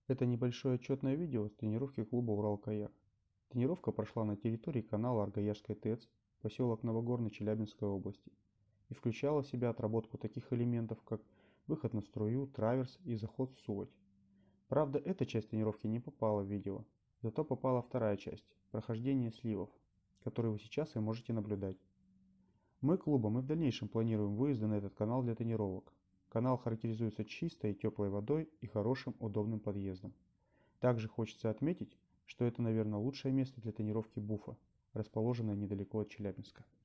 Это небольшое отчетное видео с тренировки клуба «Урал-Каяк». Тренировка прошла на территории канала Аргаяшская ТЭЦ, поселок Новогорный Челябинской области, и включала в себя отработку таких элементов, как выход на струю, траверс и заход в суводь. Правда, эта часть тренировки не попала в видео, зато попала вторая часть – прохождение сливов, которую вы сейчас и можете наблюдать. Мы клубом и в дальнейшем планируем выезды на этот канал для тренировок. Канал характеризуется чистой и теплой водой и хорошим удобным подъездом. Также хочется отметить, что это, наверное, лучшее место для тренировки буфа, расположенное недалеко от Челябинска.